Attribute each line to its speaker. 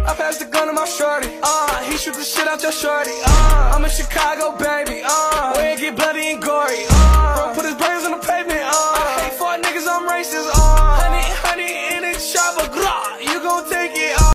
Speaker 1: I passed the gun to my shorty. He shoot the shit out your shorty. I'm in Chicago, baby. Where it get bloody and gory. Bro, put his brains on the pavement. I hate for niggas, I'm racist. Honey in the chopper, you gon' take it.